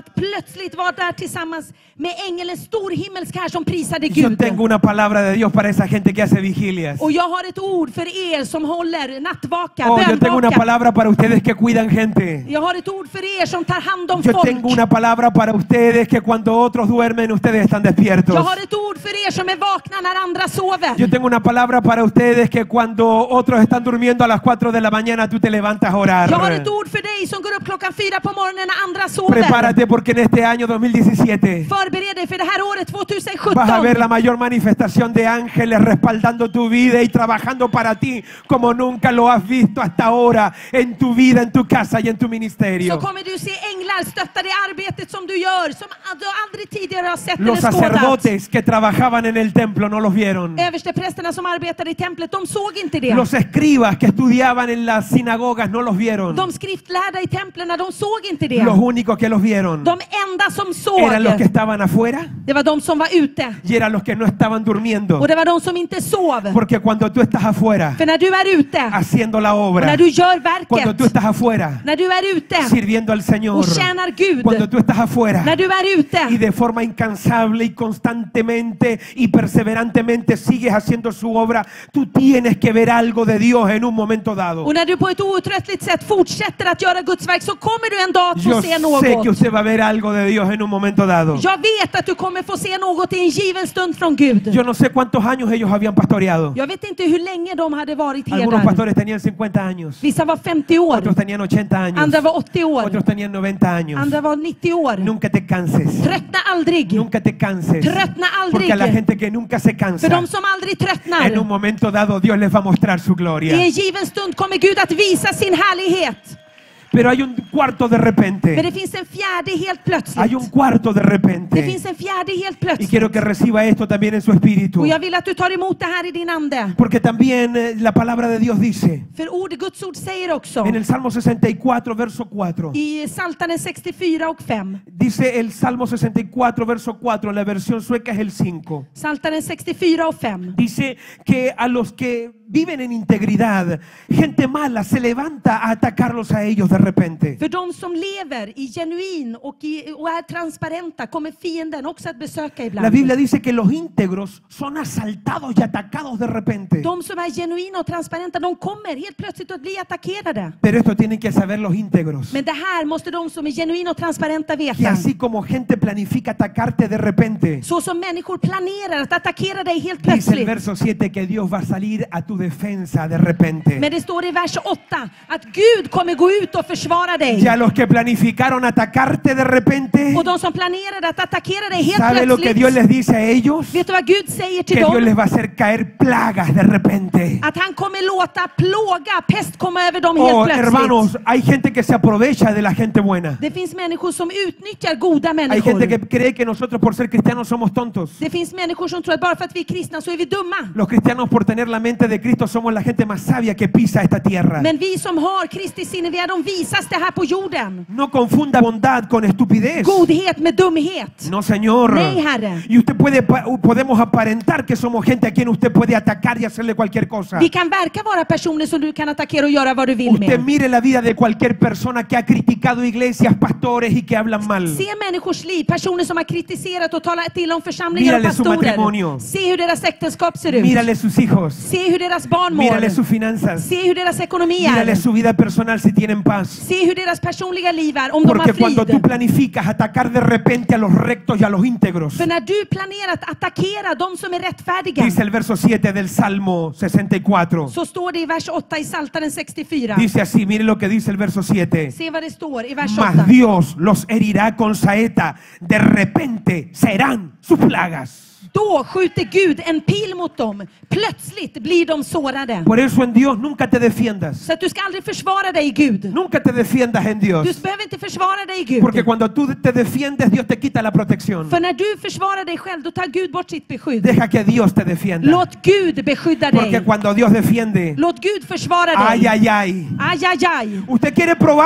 att plötsligt vara där tillsammans med ängeln, stor himmelsk här som prisade Yo Gud. tengo una palabra de Dios para esa gente que hace vigilias. Och jag har ett ord för er som håller nattvaka, Oh, yo tengo una bönvaka. palabra para ustedes que cuidan gente. Jag har ett ord för er som tar hand om Yo folk. tengo una palabra para ustedes que cuando otros duermen, ustedes están despiertos. Jag har ett ord för er som är vakna när andra sover. Yo tengo una palabra para ustedes que cuando otros están durmiendo a las cuatro de la mañana, tú te levantas a orar. Jag har ett ord för dig som går upp klockan fyra på morgonen när andra sover. Prepárate porque en este año dos mil diecisiete Förbered dig för det här året vas a ver la tjugohundrasjutton. mayor manifestación de ángeles respaldando tu vida y trabajando para ti como nunca lo has visto hasta ahora en tu vida, en tu casa y en tu Så ministerio. kommer du se änglar stötta det arbetet som du gör, som du aldrig tidigare har sett Los eller skådat. sacerdotes que trabajaban en el templo no los vieron. Översteprästerna som arbetade i templet, de såg inte det. Los escribas que estudiaban en las sinagogas no los vieron. De skriftlärda i templen, de såg inte det. Los únicos que los vieron De enda som såg, eran los que estaban afuera det var de som var ute. y eran los que no estaban durmiendo. Och det var de som inte sov. Porque cuando tú estás afuera För när du är ute, haciendo la och obra, när du gör cuando verket, tú estás afuera när du är ute sirviendo al Señor, och tjänar Gud, cuando tú estás afuera när du är y ute de forma incansable y constantemente y perseverantemente sigues haciendo su obra, tú tienes que ver algo de Dios en un momento dado. och när du på ett outtröttligt sätt fortsätter att göra Guds verk, så kommer du en dag att få Yo se sé que något. usted va a ver algo de Dios en un momento dado. Jag vet att du kommer få se något i en given stund från Gud. Yo no sé cuántos años ellos habían pastoreado. Jag vet inte hur länge de hade varit Algunos herdar. pastores tenían cincuenta años, Vissa var femtio år, otros tenían ochenta años, andra var åttio år, otros tenían noventa años. andra var nittio år. Nunca te canses. Tröttna aldrig. Nunca te canses. Tröttna Porque a la aldrig. gente que nunca se För cansa, de som aldrig tröttnar, en un momento dado Dios les va a mostrar su i gloria. en given stund kommer Gud att visa sin härlighet. Pero hay un cuarto de Men repente. det finns en fjärde helt Hay plötsligt. un cuarto de Det repente. finns en fjärde helt Y quiero plötsligt. que reciba esto también en su espíritu. Och jag vill att du tar emot det här i din ande. Porque también eh, la palabra de Dios dice För ord, Guds ord säger också en el Salmo sesenta y cuatro, verso cuatro. i Psaltaren sextiofyra och fem. Dice el Salmo sesenta y cuatro, verso cuatro. La versión sueca es el cinco. Psaltaren sextiofyra och fem. Dice que a los que viven en integridad, gente mala se levanta a atacarlos a ellos de repente. För de som lever i genuin och, i, och är transparenta kommer fienden också att besöka La ibland. Biblia dice que los íntegros son asaltados y atacados de repente. De som är genuina och transparenta, de kommer helt plötsligt att bli attackerade. Pero esto tienen que saber los íntegros. Men det här måste de som är genuina och transparenta Que veta. así como gente planifica atacarte de repente, Så som människor planerar att attackera dig helt dice el plötsligt. verso siete que Dios va a salir a tu defensa de repente. Men det står i vers åtta att Gud kommer gå ut och försvara dig. Y a los que planificaron atacarte de repente, Och de som planerade att attackera dig helt ¿sabe lo que Dios plötsligt, les dice a ellos? vet du vad Gud säger till Que Dios les dem? va a hacer caer plagas de repente. Att han kommer låta plåga, pest komma över dem Oh, helt plötsligt. hermanos, hay gente que se aprovecha de la gente buena. Det finns människor som utnyttjar goda Hay gente que människor. cree que nosotros por ser cristianos somos tontos. Det finns människor som tror att bara för att vi är kristna så är vi dumma. Los cristianos por tener la mente de Cristo somos la gente más sabia que pisa esta tierra. Men vi som har Kristi sinne, vi är de visaste här på jorden. No confunda bondad con estupidez. Godhet med dumhet. No, Señor. Nej, Herre. Y usted puede, podemos aparentar que somos gente a quien usted puede atacar y hacerle cualquier cosa. Vi kan verka vara personer som du kan attackera och göra vad du vill Usted med. mire la vida de cualquier persona que ha criticado iglesias, pastores y que hablan mal. Se människors liv, personer som har kritiserat och talat till om församlingar och Mírale su matrimonio. pastorer. Se hur deras äktenskap ser ut. Mírale sus hijos. Se hur deras barn mår. Mírale sus finanzas. Se hur deras ekonomi Mírale är. su vida personal si tienen paz. Se hur deras personliga liv är, om de har Porque cuando tú frid. planificas atacar de repente a los rectos y a los íntegros, För när du planerar att attackera de som är rättfärdiga, dice el verso siete del Salmo sesenta y cuatro. så står det i vers åtta i Psaltaren sextiofyra. Dice así, mire lo que dice el verso siete. Se vad det står i vers Mas åtta. Dios los herirá con saeta, de repente serán sus plagas. Då skjuter Gud en pil mot dem. Plötsligt blir de sårade. Por eso en Dios nunca te defiendas. Så att du ska aldrig försvara dig i Gud. Nunca te defiendas en Dios. Du behöver inte försvara dig i Gud. Porque cuando tú te defiendes, Dios te quita la protección. För när du försvarar dig själv, då tar Gud bort sitt beskydd. Deja que Dios te defienda. Låt Gud beskydda Porque dig. cuando Dios defiende, Låt Gud försvara ay, dig. ay, ay. Aj, aj, aj. ¿Usted quiere probarlo?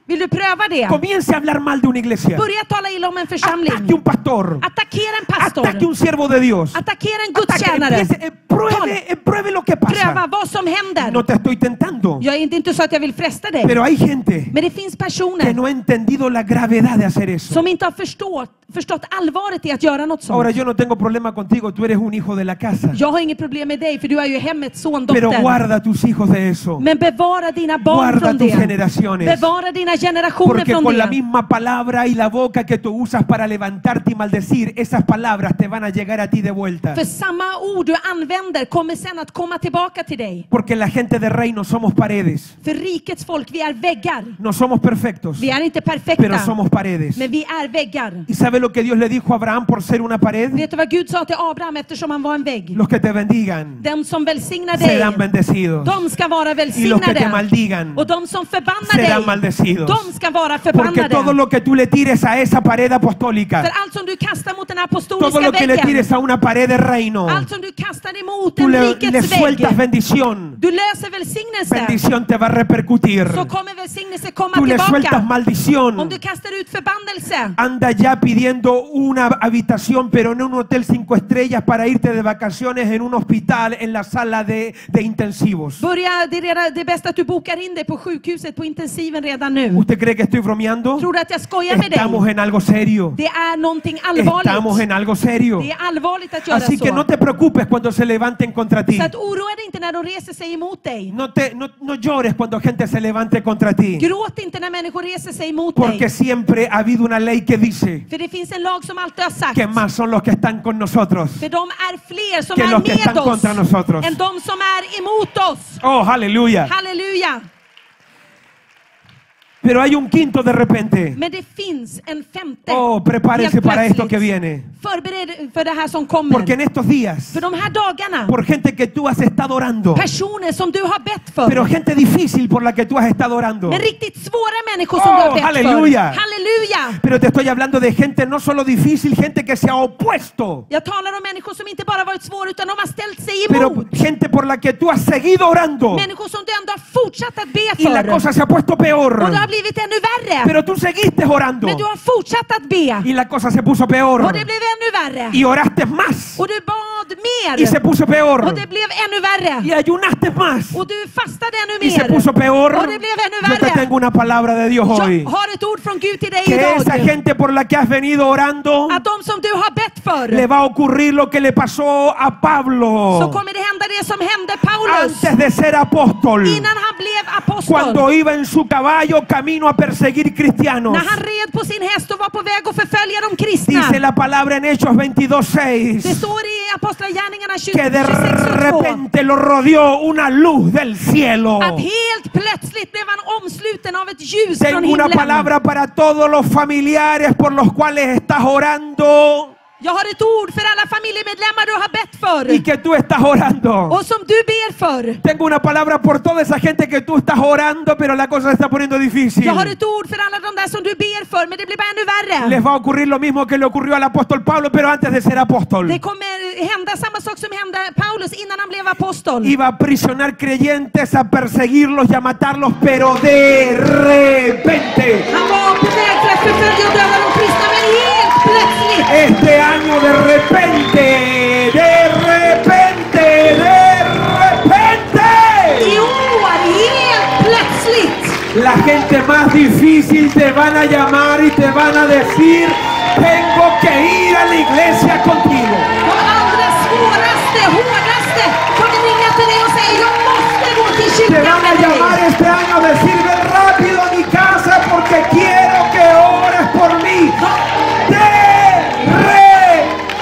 Vill du pröva det? Comience a hablar mal de una iglesia. Börja tala illa om en församling. Ataque un pastor. Attackera en pastor. Ataque un siervo de Dios. Attackera en Ataque, gudstjänare. empiece, eh, pruebe, eh, pruebe lo que Pröva pasa. vad som händer. No te estoy tentando. Jag är inte, inte så att jag vill fresta dig. Pero hay gente Men det finns que personer no ha entendido la gravedad de hacer eso. som inte har förstått, förstått allvaret i att göra något Ahora sånt. yo no tengo problema contigo, tú eres un hijo de la casa. Jag har inget problem med dig för du är ju hemmets son, Pero dotter. guarda tus hijos de eso. Men bevara dina barn Guarda från tus det. generaciones. Bevara dina generationer Porque från con la det. misma palabra y la boca que tú usas para levantarte y maldecir, esas palabras te van a llegar a ti de vuelta. För samma ord du använder kommer sen att komma tillbaka till dig. Porque la gente de reino somos paredes. För rikets folk, vi är väggar. No somos perfectos, Vi är inte pero perfekta, somos paredes. men vi är väggar. ¿Y sabe lo que Dios le dijo a Abraham por ser una pared? Vet du vad Gud sa till Abraham eftersom han var en vägg? Los que te bendigan Den som välsignar dig, serán bendecidos. de ska vara Y los que te välsignade. maldigan Och de som förbannar serán dig, maldecidos. de ska vara Porque todo förbannade. lo que tú le tires a esa pared apostólica, För allt som du kastar mot den todo apostoliska lo que le väggen, tires a una pared de reino, allt som du kastar emot tú en le, le rikets sueltas vägg, bendición. du löser välsignelse, Bendición te va a repercutir. så kommer välsignelse komma Tú le sueltas tillbaka. Om maldición. du kastar ut förbannelse, Anda ya pidiendo una habitación, pero no en un hotel cinco estrellas, para irte de vacaciones en un hospital, en la sala de, de intensivos. börja, det, är redan, det är bäst att du bokar in dig på sjukhuset på intensiven redan nu. ¿Usted cree que estoy bromeando? Tror du att jag skojar med dig? Estamos en algo serio. Det är någonting Estamos allvarligt. en algo serio. Det är allvarligt att göra Así que no så. te preocupes cuando se levanten contra ti. Så att oroa dig inte när de reser sig emot dig. No, te, no, no llores cuando gente se levante contra ti. Gråt inte när människor reser sig emot Porque dig. siempre ha habido una ley que dice För det finns en lag som alltid har sagt. que más son los que están con nosotros För de är fler som que är los que están med oss contra nosotros. än de som är emot oss. Oh, aleluya. Halleluja! Pero hay un quinto de repente. Men det finns en femte. Oh, prepárese Helt para esto plötsligt. que viene. Förbered för det här som kommer. Porque en estos días, För de här dagarna, por gente que tú has estado orando, personer som du har bett för. pero gente difícil por la que tú has estado orando. Men riktigt svåra människor som Oh, du har bett halleluja. för. Halleluja! Pero te estoy hablando de gente no solo difícil, gente que se ha opuesto, Jag talar om människor som inte bara varit svåra utan de har ställt sig pero emot. gente por la que tú has seguido orando Människor som du ändå har fortsatt att be y la för. cosa se ha puesto peor. Och det har blivit ännu värre. Pero tú seguiste orando Men du har fortsatt att be. y la cosa se puso peor. Och det blev ännu värre. Y oraste más Och du bad mer. y se puso peor. Och det blev ännu värre. Y ayunaste más Och du fastade ännu y se mer. puso peor. Och det blev ännu Yo te värre. tengo una palabra de Dios hoy. Jag har ett ord från Gud till dig Que esa idag. gente por la que has venido orando Att de som du har bett för, le va a ocurrir lo que le pasó a så Pablo kommer det hända det som hände Paulus antes de ser apóstol. innan han blev apostol. Cuando iba en su caballo camino a perseguir cristianos. När han red på sin häst och var på väg att förfölja de kristna. Dice la palabra en Hechos veintidós seis Det står i Apostlagärningarna que de tjugosex och två repente lo rodeó una luz del cielo. att helt plötsligt blev han omsluten av ett ljus från Tengo una himlen. palabra para todos los familiares por los cuales estás orando Jag har ett ord för alla familjemedlemmar du har bett för y que tú estás orando. och som du ber för. Tengo una palabra por toda esa gente que tú estás orando, pero la cosa se está poniendo difícil. Jag har ett ord för alla de där som du ber för, men det blir bara ännu värre. Les va a ocurrir lo mismo que le ocurrió al apóstol Pablo, pero antes de ser apóstol. Det kommer hända samma sak som hände Paulus innan han blev apostol. Iba a aprisionar creyentes, a perseguirlos y a matarlos, pero de repente, Han var på väg för att förfölja och döda de kristna, men helt plötsligt, este año de repente, de repente, de repente, i år, helt plötsligt, la gente más difícil te van a llamar y te van a decir, tengo que ir a la iglesia contigo. de allra svåraste, hårdaste kommer ringa till dig och säga jag måste gå till Te kyrkan van a med dig. llamar este año a decir, ven rápido a mi casa porque quiero que ores por mí. De re.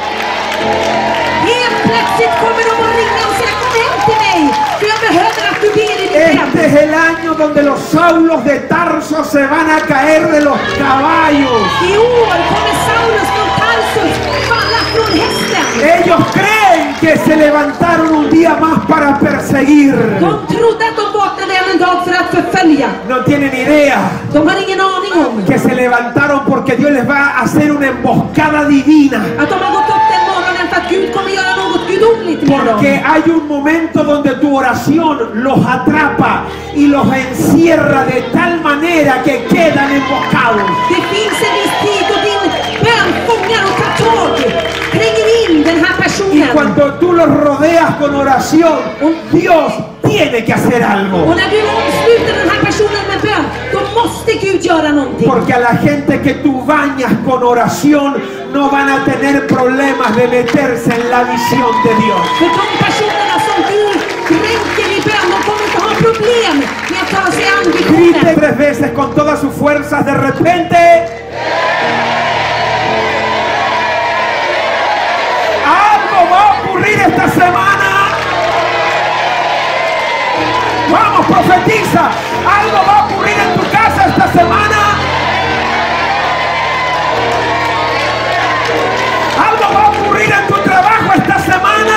Helt plötsligt kommer de att ringa och säga kom hem till mig, för jag behöver att du ber i ditt hem. Este es el año donde los Saulos de Tarso se van a caer de los caballos. I år kommer Saulus från Tarsus falla från hästen. Ellos creen que se levantaron un día más para perseguir. De trodde att de vaknade en dag för att förfölja. No tienen idea De har ingen aning om que se levantaron porque Dios les va a hacer una emboscada divina. att de har gått upp den morgonen för att Gud kommer göra något gudomligt med dem. Porque hay un momento donde tu oración los atrapa y los encierra de tal manera que quedan emboscados. Det finns en viss tid då din bön fångar och tar tag, tränger in den här Y personen. cuando tú los rodeas con oración, Dios tiene que hacer Och algo. när du omsluter den här personen med bön, då måste Gud göra någonting. Porque a la gente que tú bañas con oración no van a tener problemas de meterse en la visión de Dios. För de personerna som du dränker i bön, de kommer inte ha problem med att ta sig an Grite visionen. tres veces con todas sus fuerzas de repente. Algo va a ocurrir esta semana. Vamos, profetiza. Algo va a ocurrir en tu casa esta semana. Algo va a ocurrir en tu trabajo esta semana.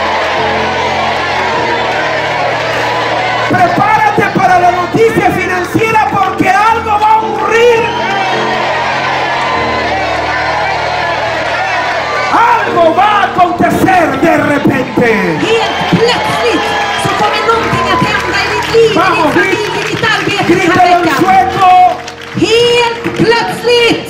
Prepárate para la noticia financiera porque algo va a ocurrir. Algo va a acontecer de repente. Helt plötsligt så kommer någonting att hända i ditt liv, i Vamos, din familj, i ditt arbete den Grítalo här en veckan. sueco. Helt plötsligt!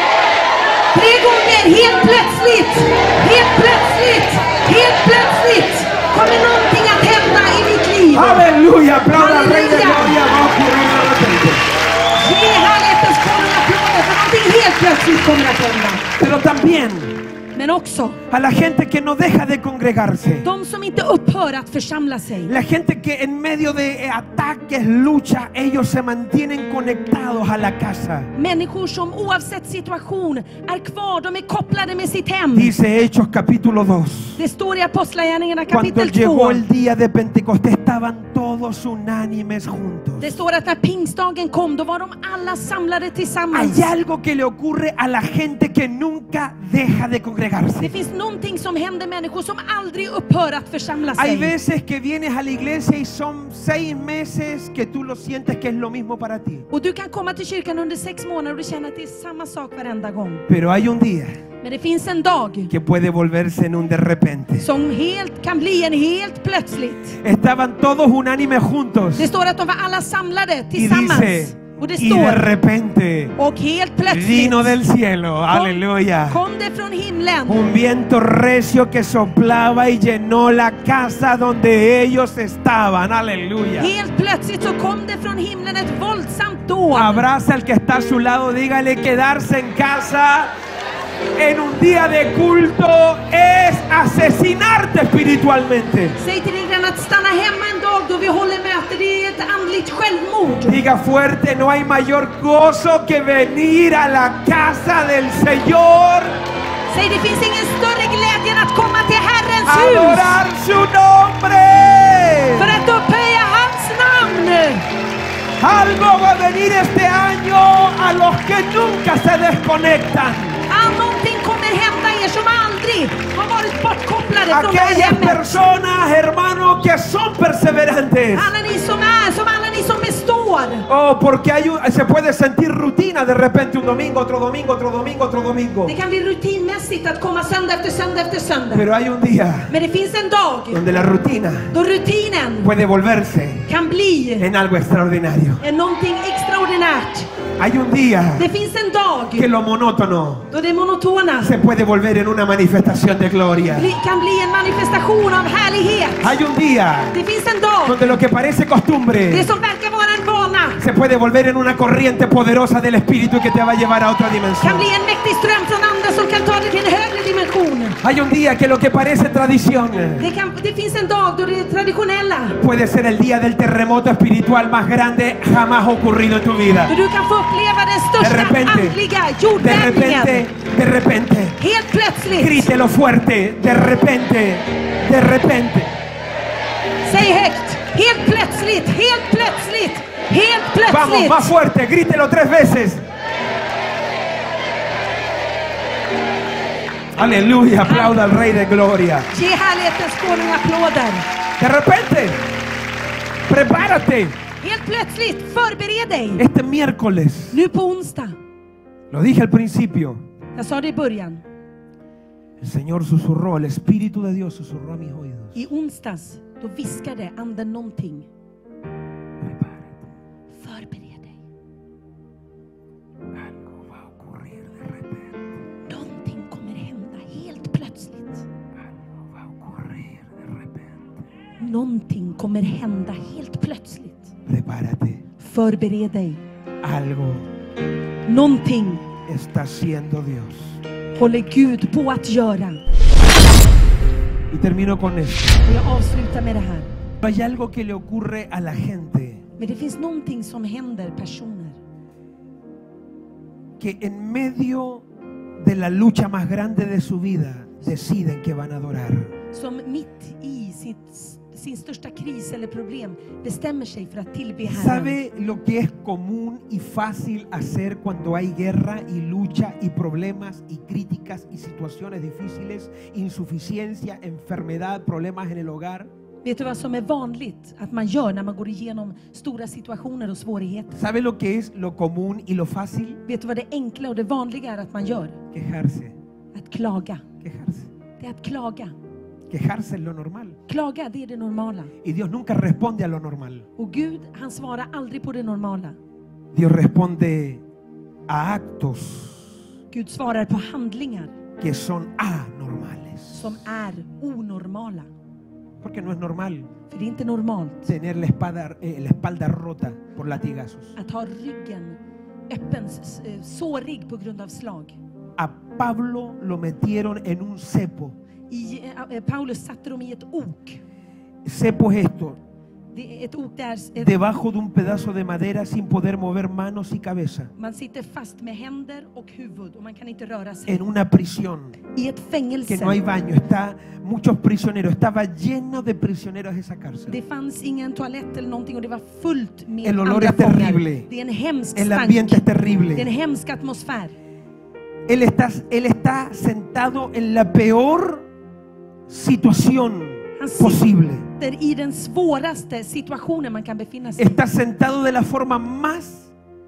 Tre gånger, helt plötsligt! Helt plötsligt! Helt plötsligt kommer någonting att hända i ditt liv. Aleluya, aplauda al Rey de Aleluya. Gloria. Va a ocurrir de repente. Ge härlighetens konung applåder för någonting helt plötsligt kommer att hända. Pero también Men också a la gente que no deja de congregarse. de som inte upphör att församla sig. La gente que en medio de ataques, lucha, ellos se mantienen conectados a la casa. Människor som oavsett situation är kvar, de är kopplade med sitt hem. Dice Hechos capítulo dos. Det står i Apostlagärningarna Cuando kapitel llegó två. el día de Pentecostés estaban todos unánimes juntos. Det står att när pingstdagen kom, då var de alla samlade tillsammans. Hay algo que le ocurre a la gente que nunca deja de Det congregarse. finns någonting som händer människor som aldrig upphör att församla Hay sig. veces que vienes a la iglesia y son seis meses que tú lo sientes que es lo mismo para ti. Och du kan komma till kyrkan under sex månader och du känner att det är samma sak varenda gång. Pero hay un día Men det finns en dag que puede volverse en un de repente. som helt kan bli en helt plötsligt. Estaban todos unánimes juntos. Det står att de var alla samlade Y tillsammans. dice, Och det y de står, repente och helt plötsligt vino del cielo, aleluya, kom det från himlen un viento recio que soplaba y llenó la casa donde ellos estaban, aleluya. Helt plötsligt så kom det från himlen ett våldsamt dån. Abraza al que está a su lado, dígale: quedarse en casa en un día de culto es asesinarte espiritualmente. Säg till din granne att stanna hemma en dag då vi håller möte, det är ett andligt självmord. Diga fuerte: no hay mayor gozo que venir a la casa del Señor, Säg, det finns ingen större glädje än att komma till Herrens hus adorar su nombre. för att upphöja hans namn. Algo va a venir este año a los que nunca se desconectan. All någonting kommer hända er som aldrig har varit bortkopplade från det här Aquellas hemmet. personas, hermano, que son perseverantes. Alla ni som är, som alla ni som består. Oh, porque hay un- se puede sentir rutina de repente, un domingo, otro domingo, otro domingo, otro domingo. Det kan bli rutinmässigt att komma söndag efter söndag efter söndag. Pero hay un día Men det finns en dag donde la rutina då rutinen puede volverse kan bli en algo extraordinario. en någonting extraordinärt. Hay un día Det finns en dag que lo monótono då det monotona se puede volver en una manifestación de gloria. bli- kan bli en manifestation av härlighet. Hay un día Det finns en dag, donde lo que parece det costumbre som verkar vara en vana, se puede volver en una corriente poderosa del Espíritu que te va a llevar a otra kan dimensión. bli en mäktig ström från anden som kan ta dig till en högre dimension. Hay un día que lo que parece tradición Det, kan, det finns en dag då det traditionella, puede ser el día del terremoto espiritual más grande jamás ocurrido en tu vida. då du kan få uppleva den De största repente, andliga de jordbävningen. repente, de repente, Helt plötsligt, grítelo fuerte, de repente, de repente. säg högt, helt plötsligt, helt plötsligt, helt Vamos, plötsligt. más fuerte, grítelo tres veces. Aleluya, aplauda al Rey de Gloria. Ge härlighetens konung applåder. De repente, prepárate. Helt plötsligt, förbered dig. Este miércoles, Nu på onsdag, lo dije al principio, jag sa det i början, El Señor susurró, el Espíritu de Dios susurró a mis oídos. I onsdags, då viskade anden någonting. Prepárate, Förbered dig. algo va a ocurrir de repente. Någonting kommer hända helt plötsligt. Algo va a ocurrir de repente. Någonting kommer hända helt plötsligt. Prepárate, Förbered dig. algo Någonting está haciendo Dios. håller Gud på att göra. Y termino con esto. Och jag avslutar med det här. Hay algo que le ocurre a la gente Men det finns någonting som händer personer. que en medio de la lucha más grande de su vida deciden que van a adorar. Som mitt i sitt, sin största kris eller problem bestämmer sig för att tillbe Herren. ¿Sabe lo que es común y fácil hacer cuando hay guerra y lucha y problemas y críticas y situaciones difíciles, insuficiencia, enfermedad, problemas en el hogar? Vet du vad som är vanligt att man gör när man går igenom stora situationer och svårigheter? ¿Sabe lo que es lo común y lo fácil? Vet du vad det enkla och det vanliga är att man gör? Quejarse. Att klaga. Quejarse. Det är att klaga. Quejarse es lo normal. Klaga, det är det normala. Y Dios nunca responde a lo normal. Och Gud, han svarar aldrig på det normala. Dios responde a actos Gud svarar på handlingar que son anormales. som är onormala. Porque no es normal För det är inte normalt tener la espalda, eh, la espalda rota por latigazos. att ha ryggen öppen, s- eh, sårig på grund av slag. A Pablo lo metieron en un cepo. I, eh, Paulus satte dem i ett ok. Cepo es esto, Det är ett ok där eh, debajo de un pedazo de madera sin poder mover manos y cabeza, man sitter fast med händer och huvud och man kan inte röra sig. en una prisión I ett que fängelse. no hay baño, está muchos prisioneros, estaba lleno de prisioneros esa cárcel. Det fanns ingen toalett eller någonting och det var fullt med El olor andra es fångar. terrible. Det är en hemsk El stank. ambiente es Det är en terrible. hemsk atmosfär. Él está, él está sentado en la peor situación Han posible. sitter i den svåraste situationen man kan befinna sig i. Está sentado de la forma más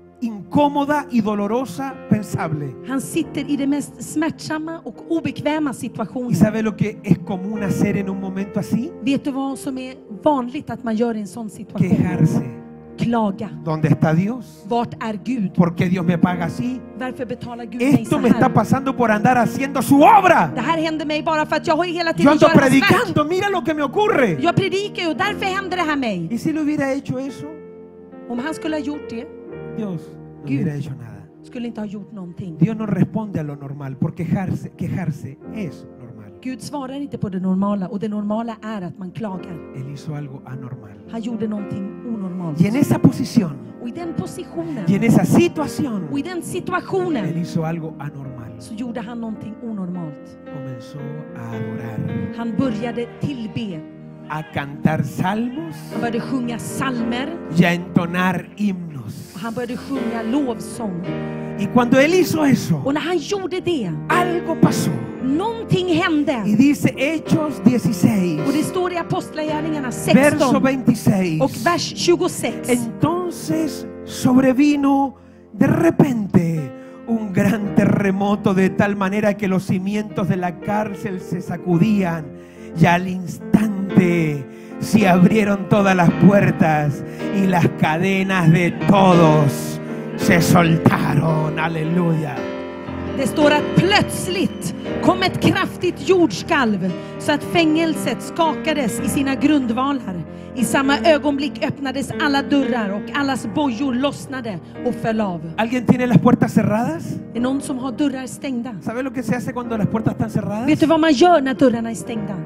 incómoda y dolorosa pensable. Han sitter i det mest smärtsamma och obekväma ¿Y situationen. sabe lo que es común hacer en un momento así? Vet du vad som är vanligt att man gör i en sån situation? Quejarse. Klaga. ¿Dónde está Dios? Vart är Gud? ¿Por qué Dios me paga así? Varför betalar Gud mig Esto så me está här? pasando por andar haciendo su obra. Det här händer mig bara för att jag har hela Yo tiden ando gör hans verk. predicando, mira lo que me ocurre. Jag predikar ju och därför händer det här mig. ¿Y si le hubiera hecho eso? Om han skulle ha gjort det, Dios no Gud. hubiera hecho nada. skulle inte ha gjort någonting. Dios no responde a lo normal, porque quejarse, quejarse es normal. Gud svarar inte på det normala och det normala är att man klagar. Él hizo algo anormal. Han gjorde någonting onormalt. Y en esa posición, Och i den positionen y en esa situación, och i den Él situationen hizo algo anormal. så gjorde han någonting onormalt. Comenzó a adorar, Han började tillbe. a cantar salmos Han började sjunga psalmer y a entonar himnos. och han började sjunga lovsång. Y cuando Él hizo eso, Och när han gjorde det, algo pasó. någonting Y hände. dice Hechos dieciséis, Och det står i Apostlagärningarna verso sexton veintiséis. och vers tjugosex. Entonces sobrevino de repente un gran terremoto de tal manera que los cimientos de la cárcel se sacudían y al instante se abrieron todas las puertas y las cadenas de todos se soltaron. Aleluya. Det står att plötsligt kom ett kraftigt jordskalv så att fängelset skakades i sina grundvalar. I samma ögonblick öppnades alla dörrar och allas bojor lossnade och föll av. ¿Alguien tiene las puertas cerradas? Är någon som har dörrar stängda? ¿Sabe lo que se hace cuando las puertas están cerradas? Vet du vad man gör när dörrarna är stängda?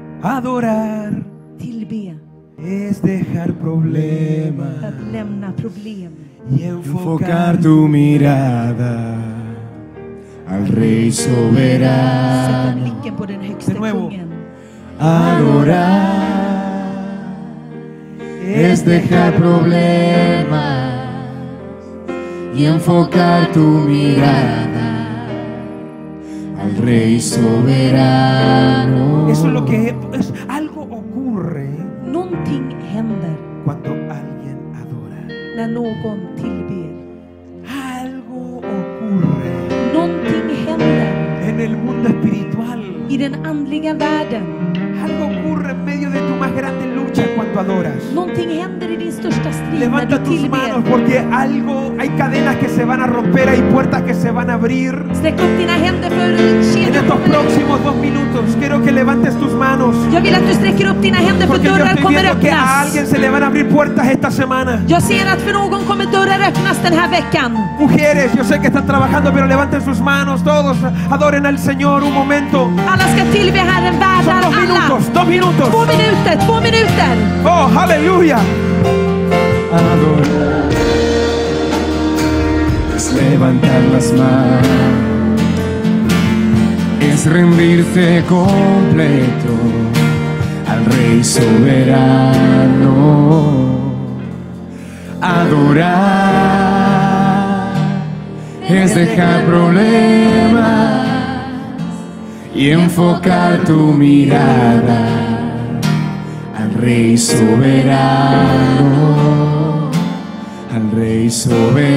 Adorar Tillbe. es dejar problemas Att lämna problem. y Enfocar enfocar tu mirada al Rey Sätta soberano. blicken på den högste De nuevo. kungen. Adorar es dejar problemas y enfocar tu mirada al Rey soberano. Eso es lo que es, algo ocurre Någonting händer cuando alguien adora. när någon tillber. Algo ocurre Någonting händer en el mundo espiritual I den andliga världen. Algo ocurre en medio de tu más grande lucha cuando adoras. Någonting händer i din största strid när Levanta du tus manos tillber. porque algo, hay cadenas que se van a romper, hay puertas que se van a abrir. Sträck upp dina händer för En kedjor estos kommer upp. próximos dos minutos quiero que levantes tus manos, Jag vill att du sträcker upp dina händer för porque yo dörrar estoy kommer viendo que a öppnas. alguien se le van a abrir puertas esta semana. Jag ser att för någon kommer dörrar öppnas den här veckan. Mujeres, yo sé que están trabajando, pero levanten sus manos, todos adoren al Señor un momento. Alla ska tillbe Herren, Son värdar dos alla. minutos, dos minutos. Två minuter, två minuter. Oh, aleluya. Adorar es levantar las manos, es rendirse completo al Rey soberano. Adorar es dejar problemas y enfocar tu mirada al Rey soberano, al Rey soberano.